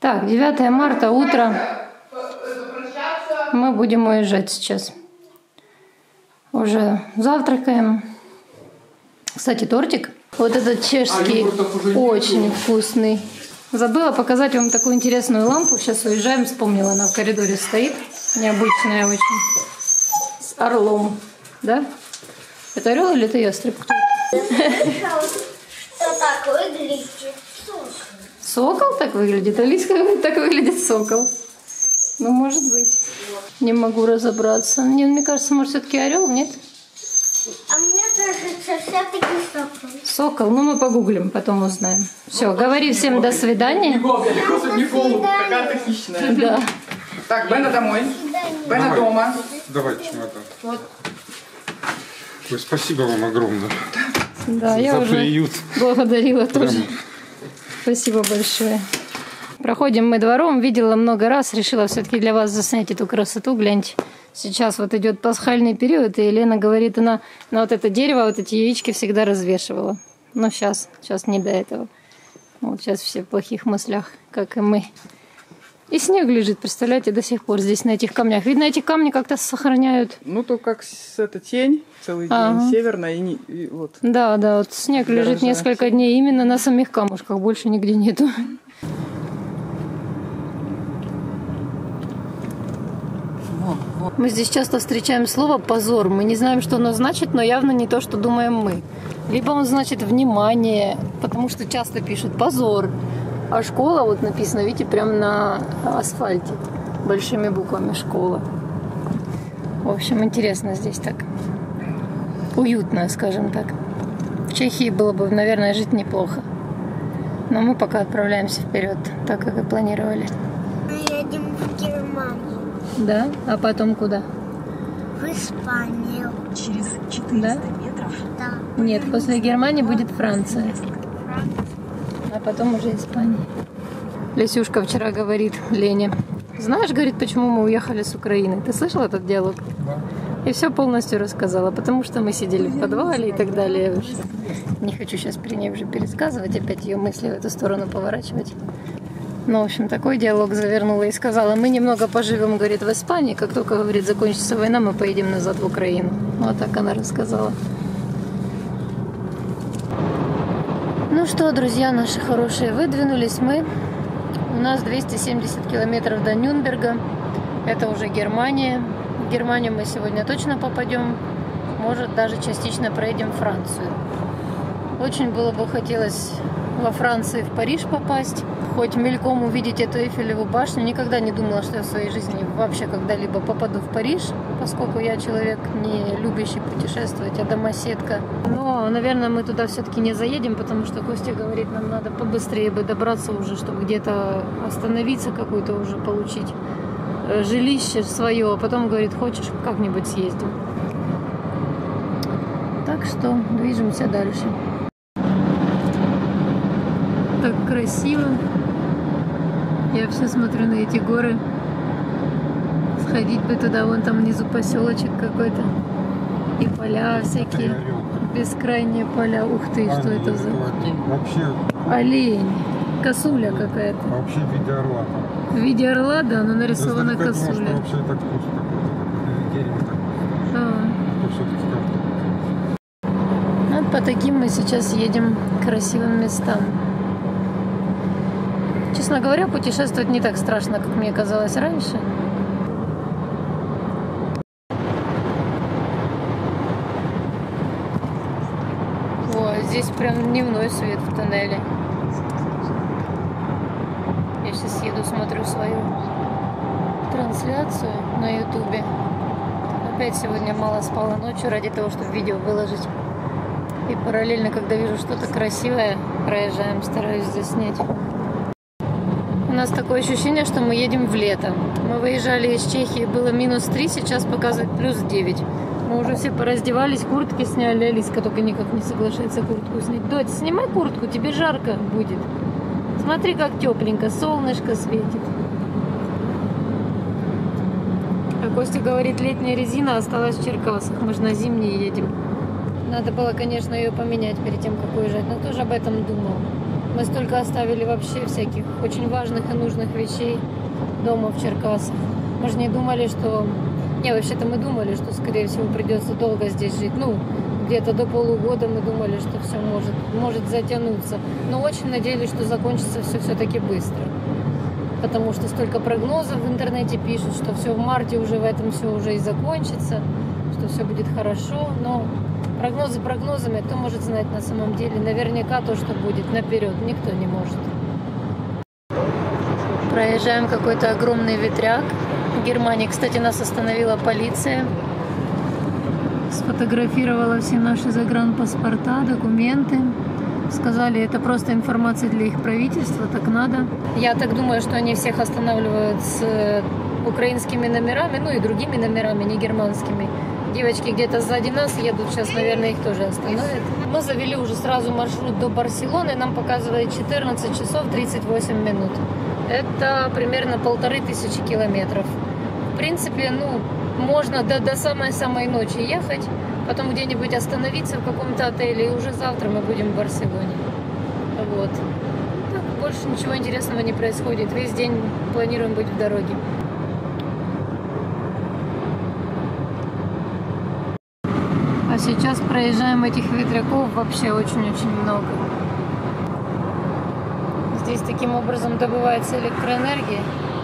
Так, 9 марта, утро. Мы будем уезжать сейчас. Уже завтракаем. Кстати, тортик. Вот этот чешский очень вкусный. Забыла показать вам такую интересную лампу. Сейчас уезжаем, вспомнила, она в коридоре стоит. Необычная очень. С орлом. Да? Это орел или это ястреб? Кто это? Что так выглядит? Сокол так выглядит? Алиска говорит, так выглядит сокол. Ну, может быть. Не могу разобраться. Мне кажется, может, все-таки орел, нет? А мне кажется, все-таки сокол. Сокол? Ну, мы погуглим, потом узнаем. Все, говори всем до свидания. Не голубь, какая-то хищная. Да. Так, Бена домой. Бена дома. Давай чемодан. Вот. Ой, спасибо вам огромное. Да, я за уже приют. Благодарила тоже. Спасибо большое. Проходим мы двором, видела много раз, решила все-таки для вас заснять эту красоту, гляньте. Сейчас вот идет пасхальный период, и Елена говорит, она на вот это дерево, вот эти яички всегда развешивала. Но сейчас не до этого. Вот сейчас все в плохих мыслях, как и мы. И снег лежит, представляете, до сих пор здесь, на этих камнях. Видно, эти камни как-то сохраняют. Ну, то как эта тень целый день, северная, и вот. Да, вот снег лежит несколько дней именно на самих камушках, больше нигде нету. Мы здесь часто встречаем слово «позор». Мы не знаем, что оно значит, но явно не то, что думаем мы. Либо он значит «внимание», потому что часто пишут «позор». А школа, вот написано, видите, прямо на асфальте. Большими буквами «школа». В общем, интересно здесь так. Уютно, скажем так. В Чехии было бы, наверное, жить неплохо. Но мы пока отправляемся вперед, так как и планировали. Мы едем в Германию. Да? А потом куда? В Испанию. Через 400 метров? Да. Нет, после Германии будет Франция. А потом уже Испания. Лесюшка вчера говорит Лене: знаешь, говорит, почему мы уехали с Украины? Ты слышал этот диалог? Да. И все полностью рассказала, потому что мы сидели в подвале и так далее. Не хочу сейчас при ней уже пересказывать, опять ее мысли в эту сторону поворачивать. Ну, в общем, такой диалог завернула и сказала: мы немного поживем, говорит, в Испании, как только, говорит, закончится война, мы поедем назад в Украину. Вот так она рассказала. Ну что, друзья наши хорошие, выдвинулись мы. У нас 270 километров до Нюрнберга. Это уже Германия. В Германию мы сегодня точно попадем. Может, даже частично проедем Францию. Очень было бы хотелось во Франции в Париж попасть. Хоть мельком увидеть эту Эйфелеву башню. Никогда не думала, что я в своей жизни вообще когда-либо попаду в Париж, поскольку я человек не любящий путешествовать, а домоседка. Но, наверное, мы туда все-таки не заедем, потому что Костя говорит, нам надо побыстрее бы добраться уже, чтобы где-то остановиться, какую-то уже получить жилище свое. А потом говорит, хочешь, как-нибудь съездим. Так что движемся дальше. Так красиво. Я все смотрю на эти горы. Сходить бы туда, вон там внизу поселочек какой-то. И поля всякие. Бескрайние поля. Ух ты, что это за... Вообще... Олень. Косуля какая-то. Вообще в виде орла. В виде орла, да, но нарисована косуля. Вообще так вкусно какое-то. Дерево так. Вот по таким мы сейчас едем к красивым местам. Честно говоря, путешествовать не так страшно, как мне казалось раньше. О, здесь прям дневной свет в тоннеле. Я сейчас еду, смотрю свою трансляцию на ютубе. Опять сегодня мало спала ночью ради того, чтобы видео выложить. И параллельно, когда вижу что-то красивое, проезжаем, стараюсь заснять. У нас такое ощущение, что мы едем в лето. Мы выезжали из Чехии, было -3, сейчас показывает +9. Мы уже все пораздевались, куртки сняли. Алиска только никак не соглашается куртку снять. Дочь, снимай куртку, тебе жарко будет. Смотри, как тепленько, солнышко светит. А Костя говорит, летняя резина осталась в Черкасах, мы же на зимней едем. Надо было, конечно, ее поменять перед тем, как уезжать, но тоже об этом думал. Мы столько оставили вообще всяких очень важных и нужных вещей дома в Черкасах. Мы же не думали, что... Не, вообще-то мы думали, что, скорее всего, придется долго здесь жить. Ну, где-то до полугода мы думали, что все может затянуться. Но очень надеялись, что закончится все-таки быстро. Потому что столько прогнозов в интернете пишут, что все в марте уже в этом все уже и закончится, что все будет хорошо. Но прогнозы прогнозами, кто может знать на самом деле? Наверняка то, что будет наперед, никто не может. Проезжаем какой-то огромный ветряк. В Германии, кстати, нас остановила полиция. Сфотографировала все наши загранпаспорта, документы. Сказали, это просто информация для их правительства, так надо. Я так думаю, что они всех останавливают с украинскими номерами, ну и другими номерами, не германскими. Девочки где-то сзади нас едут, сейчас, наверное, их тоже остановят. Мы завели уже сразу маршрут до Барселоны, нам показывает 14 часов 38 минут. Это примерно 1500 километров. В принципе, ну, можно до самой-самой ночи ехать, потом где-нибудь остановиться в каком-то отеле, и уже завтра мы будем в Барселоне. Вот. Так, больше ничего интересного не происходит. Весь день планируем быть в дороге. А сейчас проезжаем этих ветряков вообще очень-очень много. Здесь таким образом добывается электроэнергия.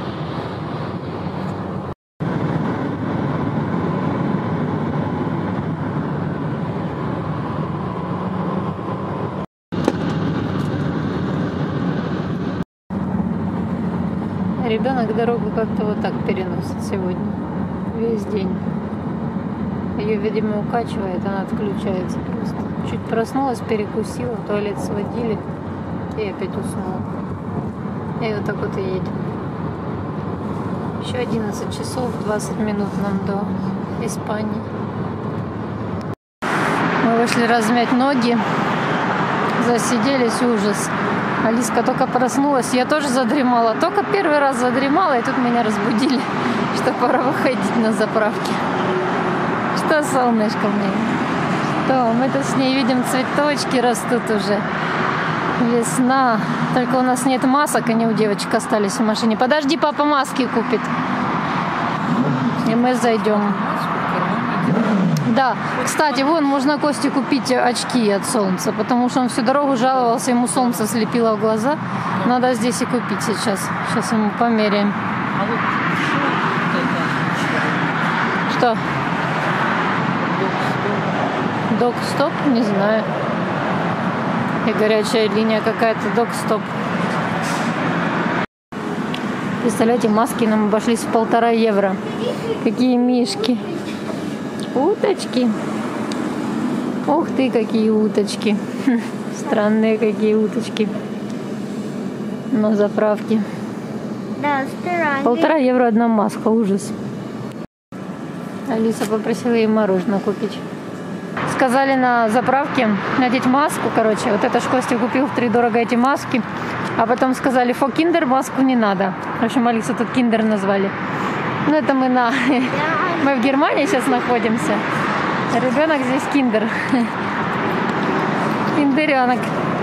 Ребенок дорогу как-то вот так переносит сегодня. Весь день. Ее, видимо, укачивает, она отключается просто. Чуть проснулась, перекусила, в туалет сводили и опять уснула. И вот так вот и едем. Еще 11 часов 20 минут нам до Испании. Мы вышли размять ноги. Засиделись, ужас. Алиска только проснулась, я тоже задремала. Только первый раз задремала, и тут меня разбудили, что пора выходить на заправке. Что, солнышко мне? Что, мы тут с ней видим, цветочки растут уже. Весна. Только у нас нет масок, они у девочек остались в машине. Подожди, папа маски купит. И мы зайдем. Да, кстати, вон можно Косте купить очки от солнца, потому что он всю дорогу жаловался, ему солнце слепило в глаза. Надо здесь и купить сейчас. Сейчас ему померяем. Что? Док-стоп? Не знаю. И горячая линия какая-то. Док-стоп. Представляете, маски нам обошлись в 1,5 евро. Какие мишки. Уточки. Ух ты, какие уточки. Странные какие уточки. На заправке. Да, странно. 1,5 евро одна маска. Ужас. Алиса попросила ей мороженое купить. Сказали на заправке надеть маску, короче. Вот это ж Костя купил втридорого эти маски. А потом сказали, фо киндер маску не надо. В общем, Алису тут киндер назвали. Ну, это мы на... Мы в Германии сейчас находимся. Ребенок здесь киндер. Киндеренок.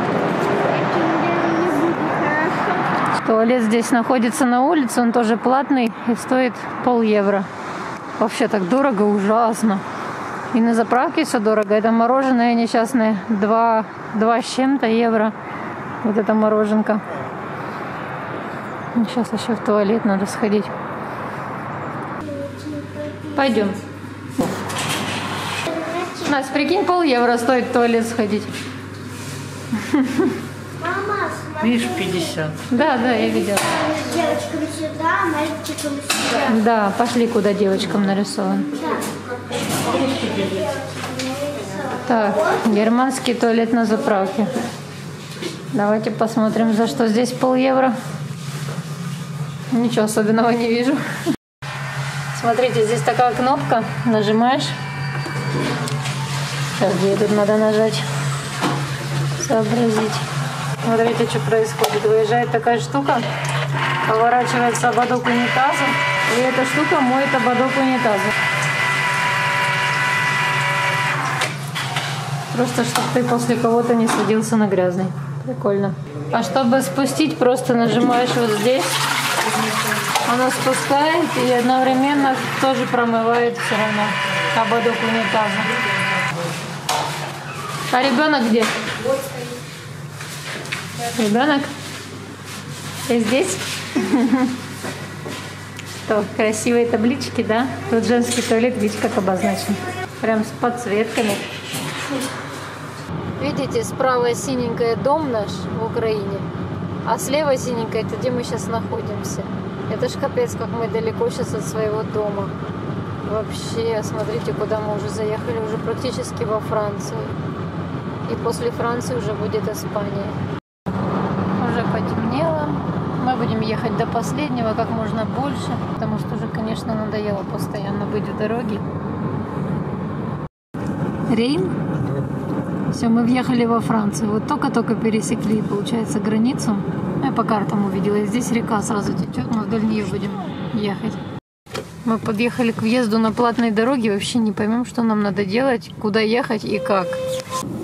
Туалет здесь находится на улице, он тоже платный и стоит 0,5 евро. Вообще так дорого, ужасно. И на заправке все дорого. Это мороженое несчастное 2 с чем-то евро. Вот это мороженка. Сейчас еще в туалет надо сходить. Пойдем. Настя, прикинь, 0,5 евро стоит в туалет сходить. Мама, смотри. Видишь, 50. Да, я видела. Девочкам сюда, мальчикам сюда. Да, пошли, куда девочкам нарисован. Так, германский туалет на заправке. Давайте посмотрим, за что здесь 0,5 евро. Ничего особенного не вижу. Смотрите, здесь такая кнопка. Нажимаешь. Сейчас, где тут надо нажать? Сообразить. Смотрите, что происходит. Выезжает такая штука. Поворачивается ободок унитаза. И эта штука моет ободок унитаза. Просто, чтобы ты после кого-то не садился на грязный. Прикольно. А чтобы спустить, просто нажимаешь вот здесь. Оно спускает и одновременно тоже промывает все равно ободок унитаза. А ребенок где? Ребенок? Ты здесь? Что, красивые таблички, да? Тут женский туалет, видите, как обозначен. Прям с подсветками. Видите, справа синенькая дом наш в Украине, а слева синенькая, это где мы сейчас находимся. Это ж капец, как мы далеко сейчас от своего дома. Вообще, смотрите, куда мы уже заехали, уже практически во Францию. И после Франции уже будет Испания. Уже потемнело. Мы будем ехать до последнего, как можно больше, потому что уже, конечно, надоело постоянно быть в дороге. Рейн? Все, мы въехали во Францию. Вот только-только пересекли, получается, границу. Я по картам увидела. И здесь река сразу течет, мы вдоль нее будем ехать. Мы подъехали к въезду на платной дороге. Вообще не поймем, что нам надо делать, куда ехать и как.